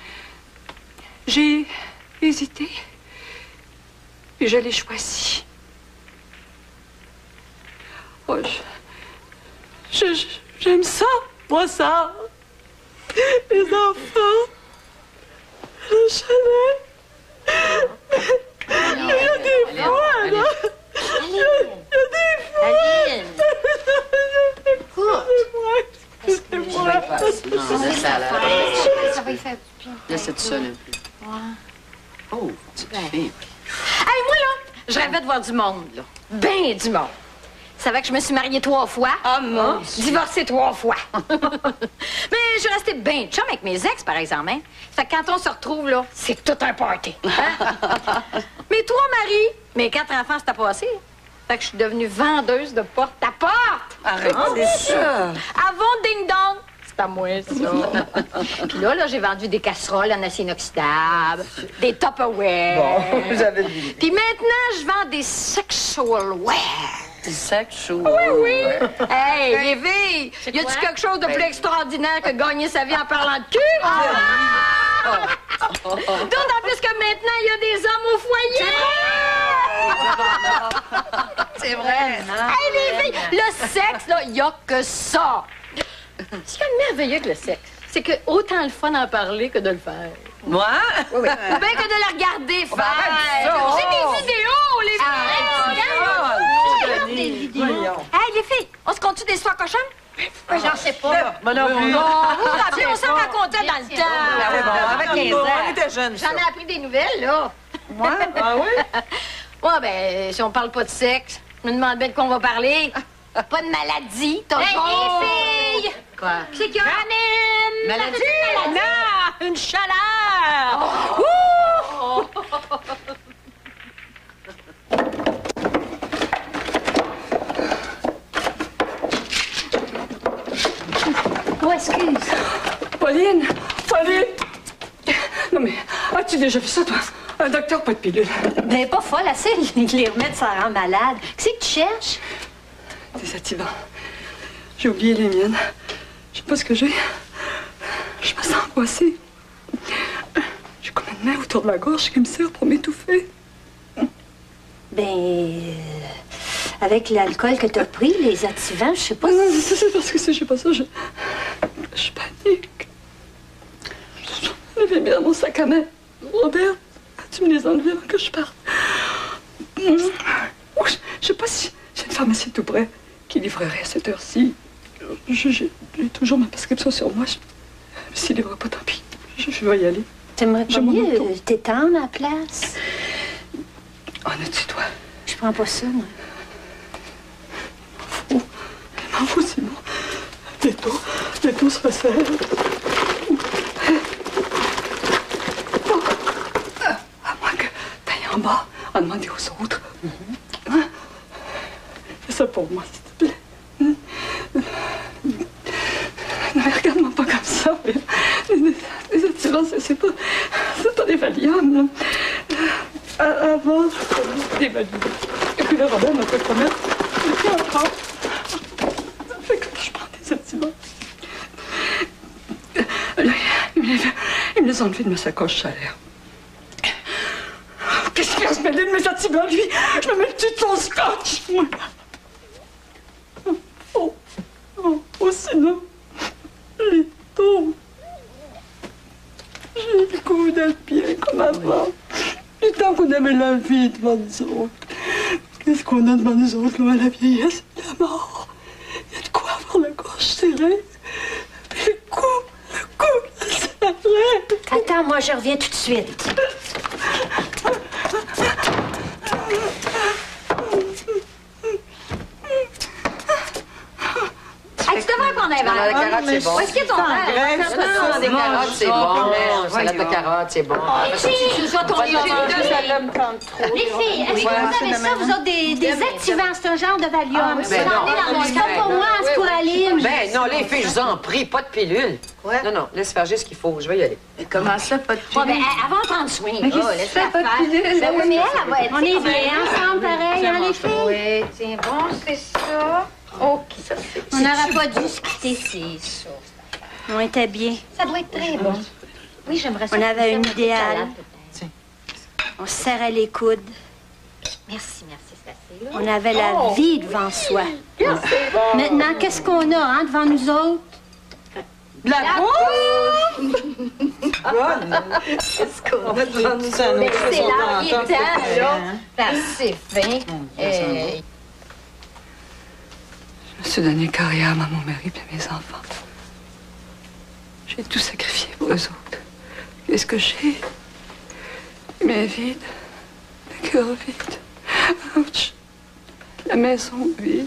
J'ai hésité. Et je l'ai choisi. Oh, j'aime ça, moi, ça. Les enfants, le chalet. Il y a des fois, là. Il y a des fois. Aline. Excusez-moi. Non, laisse ça, là. Ça va y faire du bien. Laisse-le seul un peu. Oh, petite fille. Hey, moi, là, je rêvais de voir du monde, là. Ben du monde. Tu savais que je me suis mariée 3 fois. Ah, mon Divorcée 3 fois. Mais je suis restée bien chum avec mes ex, par exemple, hein. Fait que quand on se retrouve, là, c'est tout un party. Hein? Mes 3 maris, mes 4 enfants, c'était passé. Fait que je suis devenue vendeuse de porte-à-porte. Arrêtez ça. Avant Ding Dong. C'est à moi, ça. Puis là, j'ai vendu des casseroles en acier inoxydable, des Tupperware. Bon, vous avez deviné. Puis maintenant, je vends des sexual wear. Sexual. Oui. Hey, les filles, y a-tu quelque chose de plus extraordinaire que gagner sa vie en parlant de cul? D'autant plus que maintenant, il y a des hommes au foyer. C'est vrai. Hey, les filles, le sexe, là, il y a que ça. Ce qui est merveilleux que le sexe, c'est que autant le fun d'en parler que de le faire. Moi? Oui. Ou bien que de le regarder faire. arrête ça. C'est des vidéos, les filles. Regarde des vidéos. Hey, les filles, on se compte-tu des histoires cochonnes? J'en sais pas. Moi non plus. Vous vous rappelez, on s'en racontait dans le temps. Ah oui, bon, avec les On airs. était jeunes, ça. J'en ai appris des nouvelles, là. Moi? Ah oui? Ouais, ben, si on parle pas de sexe, je me demande bien de quoi on va parler. Pas de maladie, t'as Hey, les filles! Quoi? C'est qu'il y a une Maladie? Non, une chaleur! Ouh! Oh, excuse. Pauline! Non, mais as-tu déjà vu ça, toi? Un docteur, pas de pilule. Ben, pas folle, assez, les remèdes, ça rend malade. Qu'est-ce que tu cherches? des activants. J'ai oublié les miennes. Je sais pas ce que j'ai. Je me sens angoissée. J'ai comme une main autour de la gorge qui me sert pour m'étouffer. Avec l'alcool que t'as pris, les activants, je sais pas. Non, c'est parce que si je sais pas ça, je panique. Je les ai mis dans mon sac à main. Robert, as-tu me les enlever avant que je parte? Oh, je sais pas si j'ai une pharmacie tout près qui livrerait à cette heure-ci. J'ai toujours ma prescription sur moi. S'il livre pas, tant pis. Je vais y aller. T'aimerais pas mieux t'étendre à la place? En as-tu, toi? Je prends pas ça, moi. Il m'en faut, sinon. Bientôt se resserre. À moins que t'ailles en bas à demander aux autres. Hein? Fais ça pour moi, s'il te plaît. Non, mais regarde-moi pas comme ça. Les attirants, c'est pas des Valium. Avant, je prenais des Valium. Et puis là, Robert m'a fait promettre. Et puis encore. Ça fait que je prends des attirants. Il me les a enlevés de ma sacoche salaire. Qu'est-ce qu'il va se mêler de mes attivants, lui? Je me mets le dessus de son scotch, moi. Sinon, les taux. J'ai le coup d'être bien comme avant. Du temps qu'on aimait la vie devant nous autres. Qu'est-ce qu'on a devant nous autres, là, la vieillesse et la mort? Il y a de quoi avoir la gorge serrée. Puis le cou, serré. Attends, moi, je reviens tout de suite. Tu devrais prendre un verre. La carotte, c'est bon. Où est-ce qu'il y a ton verre? Non, des carottes, c'est bon. Salade de carottes, c'est bon. Tu dois ton léger, ça me tente trop. Les filles, est-ce que vous avez ça, vous autres, des activants? C'est un genre de Valium. C'est pas pour moi, c'est pour Aline. Ben non, les filles, je vous en prie, pas de pilule. Non, laisse faire juste ce qu'il faut. Je vais y aller. Mais comment ça, pas de pilule? Ben, avant de prendre soin. Laisse-la pas de pilule. Ben oui, mais elle va être. On est bien ensemble, pareil, hein, les filles? Oui, tiens, bon, c'est ça. OK. On n'aurait pas dû se quitter, c'est ça. On était bien. Ça doit être très bon. Oui, j'aimerais ça. On avait un idéal. On se serrait les coudes. Merci, c'est assez, là. On avait la vie devant soi. Maintenant, qu'est-ce qu'on a, hein, devant nous autres? La bouffe! Qu'est-ce qu'on a devant nous autres? Mais c'est l'inquiétant, là. C'est fin. Je me suis donné corps et âme à mon mari et à mes enfants. J'ai tout sacrifié pour eux autres. Qu'est-ce que j'ai? Les mains vides, le cœur vide. Ouch! La maison vide.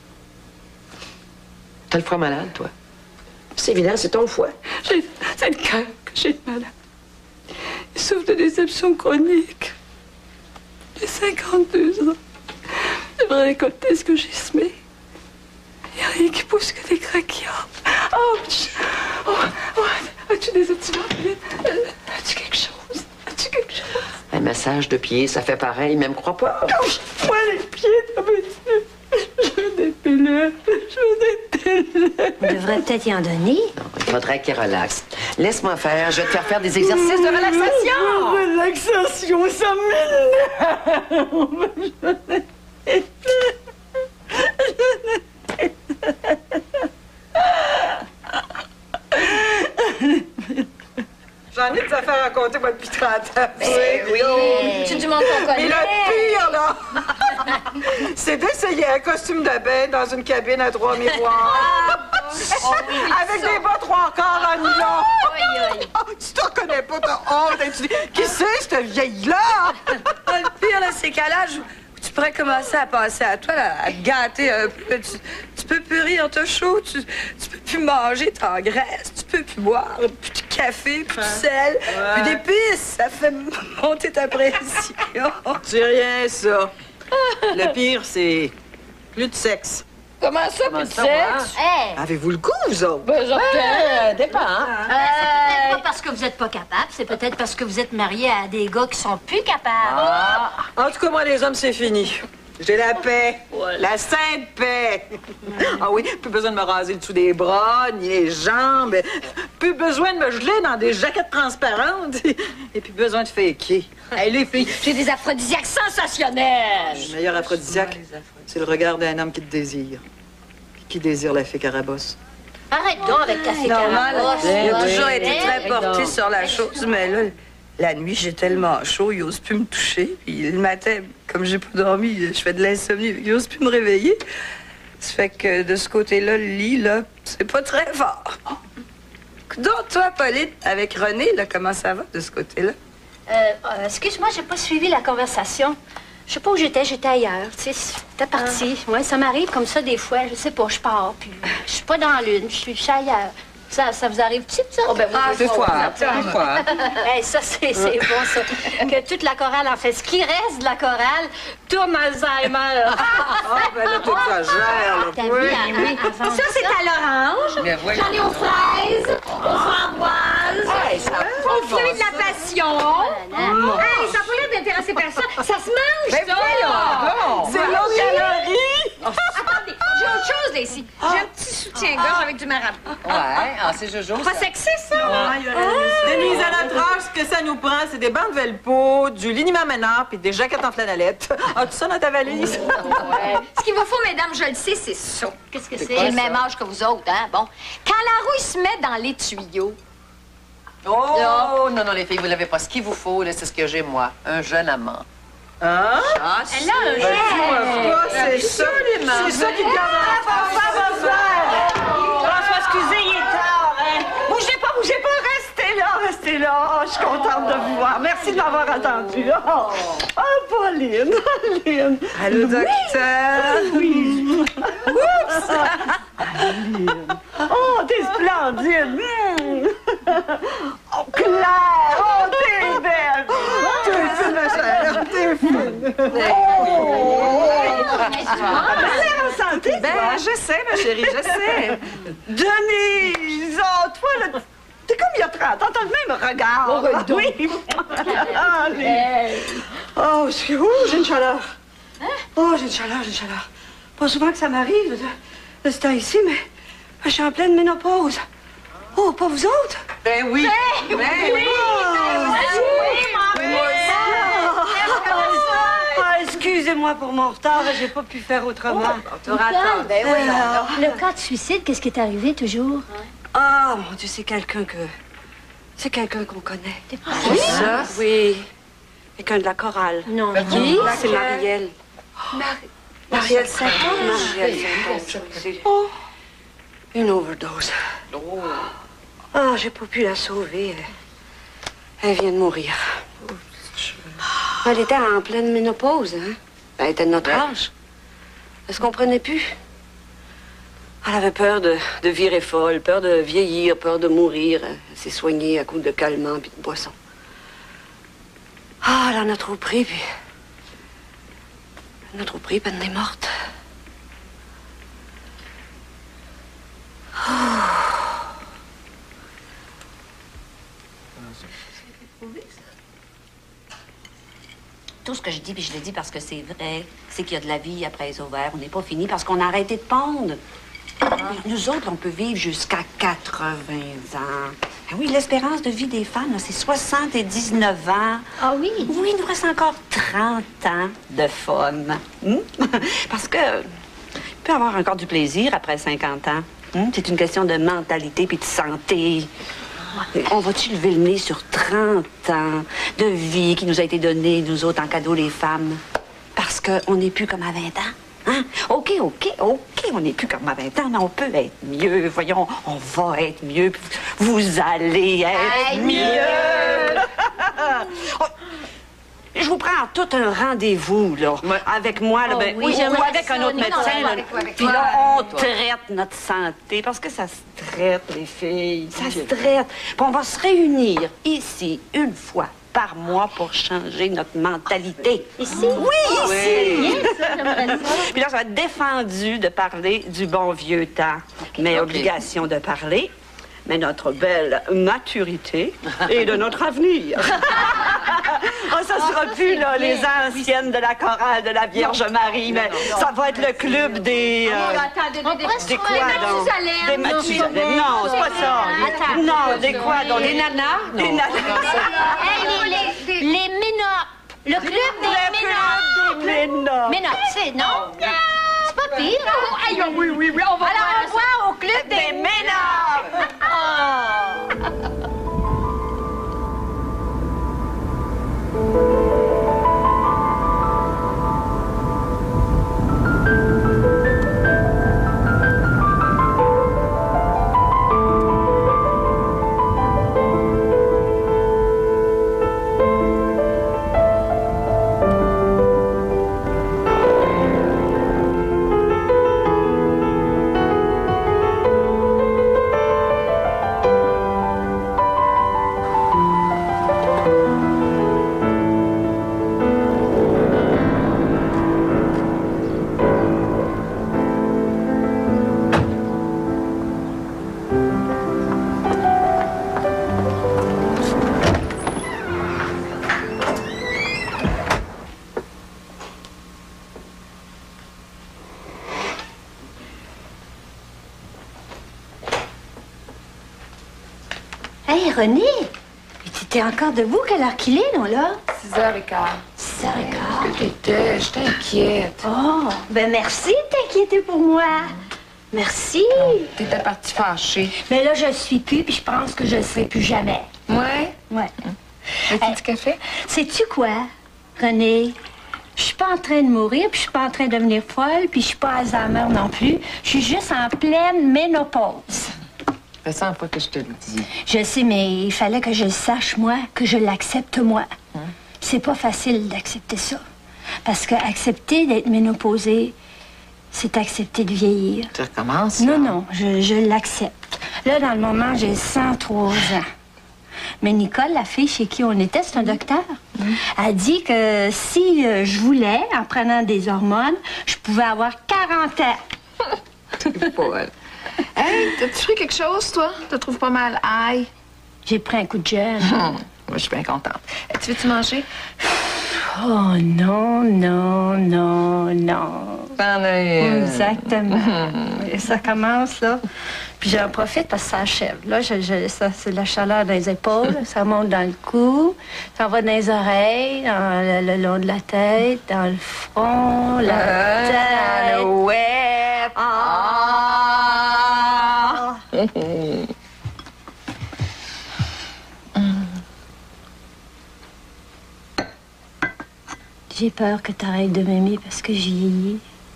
T'as le foie malade, toi? C'est évident, c'est ton foie. C'est le cœur que j'ai de malade. Il souffre de déception chronique. J'ai 52 ans. Je devrais récolter ce que j'ai semé. Il n'y a rien qui pousse que des craquillards. Ouch! As-tu des activants? As-tu quelque chose? Un massage de pied, ça fait pareil, même crois pas. Moi, les pieds, je veux des pilules. On devrait peut-être y en donner. Non, il faudrait qu'il relaxe. Laisse-moi faire, je vais te faire faire des exercices de relaxation. Relaxation, ça m'énerve. J'en ai des affaires à raconter, moi, depuis 30 ans. Oui. Tu du monde qu'on connaît. Mais le pire, là, c'est d'essayer un costume de bain dans une cabine à 3 miroirs. Avec des bas 3/4 en nylon. Tu te reconnais pas, t'as honte. Qui c'est, cette vieille-là? Le pire, là, c'est qu'à l'âge où tu pourrais commencer à penser à toi, là, à te gâter un peu. Tu peux plus rire, t'as chaud, tu peux plus manger, t'engraisses, tu peux plus boire, plus de café, plus de sel, plus d'épices. Ça fait monter ta pression. C'est rien, ça. Le pire, c'est plus de sexe. Comment ça, plus de sexe? Avez-vous le goût, vous autres? Dépend, hein? C'est peut-être pas parce que vous êtes pas capable, c'est peut-être parce que vous êtes marié à des gars qui sont plus capables. En tout cas, moi, les hommes, c'est fini. J'ai la paix. La sainte paix. Ah oui, plus besoin de me raser le dessous des bras, ni les jambes. Plus besoin de me geler dans des jaquettes transparentes. Et puis besoin de faker. Hey, les filles, j'ai des aphrodisiaques sensationnels. Le meilleur aphrodisiaque, c'est le regard d'un homme qui te désire. Puis qui désire la fée Carabosse. Arrête donc avec ta fée Normal, Carabosse. il a Ouais. toujours été Hein? très porté sur la chose, mais là, la nuit, j'ai tellement chaud, il n'ose plus me toucher. Puis le matin, comme j'ai pas dormi, je fais de l'insomnie, il n'ose plus me réveiller. Ça fait que de ce côté-là, le lit, là, c'est pas très fort. Donc, toi, Pauline, avec René, là, comment ça va de ce côté-là? Excuse-moi, j'ai pas suivi la conversation. Je sais pas où j'étais ailleurs, tu sais, j'étais partie. Ouais, ça m'arrive comme ça des fois, je sais pas, je pars, puis je suis pas dans l'une, je suis ailleurs. Ça vous arrive-tu, ça? Oh, ben oui, Des fois. Hey, ça, c'est bon, ça. Que toute la chorale, en fait, ce qui reste de la chorale, tourne Alzheimer. Ah, ben là, t'exagères, là. Ta vie, Annie, avant Ça, c'est à l'orange. Mais voyons. J'en ai aux fraises, aux framboises, aux fruits de la passion. Hey, ça n'a pas l'air d'intéresser personne. Ça se mange, ça. C'est low calorie. Attendez, j'ai autre chose, là, ici. J'ai un petit soutien-gorge avec du marabout. Ouais, c'est Jojo. Pas sexy, ça? Denise, à notre âge, ce que ça nous prend, c'est des bancs de Velpo, du linimamana puis des jaquettes en flanellette. As-tu ça dans ta valise? Ouais. Ce qu'il vous faut, mesdames, je le sais, c'est ça. Qu'est-ce que J'ai c'est? le même âge que vous autres, hein? Bon. Quand la rouille se met dans les tuyaux, Oh, non, les filles, vous l'avez pas. Ce qu'il vous faut, là, c'est ce que j'ai, moi. Un jeune amant. Hein? Ah, Elle a un C'est ça, c'est ça qui te François, excusez, il est tard, hein? Bougez pas, restez là. Oh, je suis contente de vous voir. Merci de m'avoir attendu. Oh, Pauline. Allô, docteur? Oui. Oups! Oh, t'es splendide. Oh, Claire! Oh, t'es belle! T'es fine, ma chère. T'es fine. Ben, je sais, ma chérie, je sais. Denise! Oh, toi, là, t'es comme il y a 30 ans, t'as le même regard. Oui. Allez. Oh, j'ai une chaleur. Oh, j'ai une chaleur. Pas souvent que ça m'arrive de ce temps ici, mais je suis en pleine ménopause. Oh, pas vous autres? Ben oui. Excusez-moi pour mon retard, j'ai pas pu faire autrement. Le cas de suicide, qu'est-ce qui est arrivé toujours? Ah, mon Dieu, c'est quelqu'un qu'on connaît. Ça? Oui. Quelqu'un de la chorale. Non. Qui? C'est Marielle. Marielle Saint-Onge. Oh, une overdose. Ah, j'ai pas pu la sauver. Elle vient de mourir. Elle était en pleine ménopause, hein? Elle était de notre âge. Elle se comprenait plus. Elle avait peur de virer folle, peur de vieillir, peur de mourir. Elle s'est soignée à coups de calmants puis de boissons. Ah, elle en a trop pris, puis... Elle en a trop pris, puis elle est morte. Tout ce que je dis, puis je le dis parce que c'est vrai, c'est qu'il y a de la vie après les ovaires. On n'est pas fini parce qu'on a arrêté de pondre. Nous autres, on peut vivre jusqu'à 80 ans. Ah oui, l'espérance de vie des femmes, là, c'est 79 ans. Ah oui? Oui, il nous reste encore 30 ans de fun. Parce que il peut avoir encore du plaisir après 50 ans. C'est une question de mentalité puis de santé. On va-tu lever le nez sur 30 ans de vie qui nous a été donnée, nous autres, en cadeau, les femmes? Parce qu'on n'est plus comme à 20 ans. Hein? OK, on n'est plus comme à 20 ans, mais on peut être mieux. Voyons, on va être mieux. Puis vous allez être mieux. Oh, je vous prends tout un rendez-vous, là, avec moi, là, ben, oui, ou j'aimerais avec ça. un autre Non, médecin. non, Là. avec toi, avec Puis toi. là, on traite notre santé, parce que ça se traite, les filles. Ça se traite. Puis on va se réunir ici, une fois par mois, pour changer notre mentalité. Ici? Oui, ici. Bien, ça, j'aimerais ça. Puis là, ça va être défendu de parler du bon vieux temps. Mais obligation de parler, mais notre belle maturité et de notre avenir. Oh, ça sera plus, là, les anciennes de la chorale de la Vierge Marie, mais ça va être le club des... des quoi, donc? Des Mathusalem. Non, c'est pas ça. Non, des quoi, donc? Des nanas? Des nanas. Les Ménopes. Le club des Ménopes. Ménopes, c'est non? C'est pas pire. Oui, on va Alors, on voit au club des Ménopes. Hey, René, tu étais encore debout? Quelle heure qu'il est, non, là? 6h15. 6h15. J'étais inquiète. Oh, ben merci de t'inquiéter pour moi. Merci. T'étais partie fâchée. Mais là, je le suis plus, puis je pense que je le serai plus jamais. Ouais? Ouais. Veux-tu du café? Sais-tu quoi, René? Je suis pas en train de mourir, puis je suis pas en train de devenir folle, puis je suis pas Alzheimer non plus. Je suis juste en pleine ménopause. Ça fait 100 fois que je te le dis. Je sais, mais il fallait que je le sache, moi, que je l'accepte, moi. C'est pas facile d'accepter ça. Parce que accepter d'être ménopausée, c'est accepter de vieillir. Tu recommences? Non, non, je l'accepte. Là, dans le moment, j'ai 103 ans. Mais Nicole, la fille chez qui on était, c'est un docteur. Elle dit que si je voulais, en prenant des hormones, je pouvais avoir 40 ans. T'es folle. Hey, t'as-tu pris quelque chose, toi? Tu te trouves pas mal aïe? J'ai pris un coup de gel. Moi, je suis bien contente. Tu veux-tu manger? Oh non, non, non, non. T'en as une. Exactement. Et ça commence, là. Puis j'en profite parce que ça achève. Là, ça, c'est la chaleur dans les épaules. Ça monte dans le cou. Ça va dans les oreilles, dans le long de la tête, dans le front, la tête. Le web. J'ai peur que tu arrêtes de m'aimer parce que je vieillis.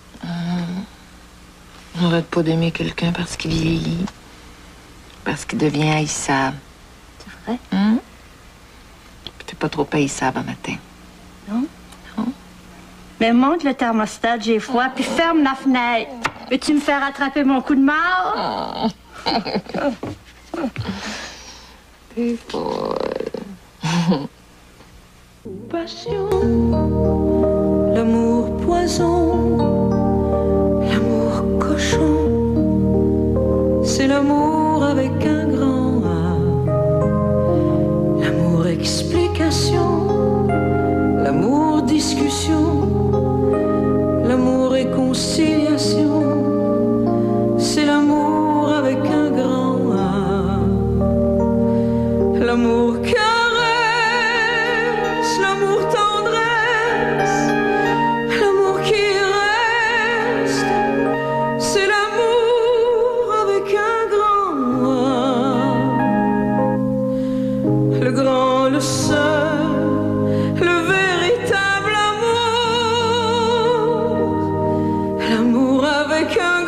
J'arrête pas d'aimer quelqu'un parce qu'il vieillit. Parce qu'il devient haïssable. C'est vrai? Puis t'es pas trop haïssable un matin. Non? Mais monte le thermostat, j'ai froid, puis ferme la fenêtre. Veux-tu me faire attraper mon coup de mort? T'es folle. Passion, l'amour poison, l'amour cochon, c'est l'amour avec un grand A. L'amour explication, l'amour discussion, l'amour réconciliation, c'est l'amour avec un grand A. L'amour caresse, l'amour tendresse, l'amour qui reste, c'est l'amour avec un grand A. Le grand, le seul, le véritable amour, l'amour avec un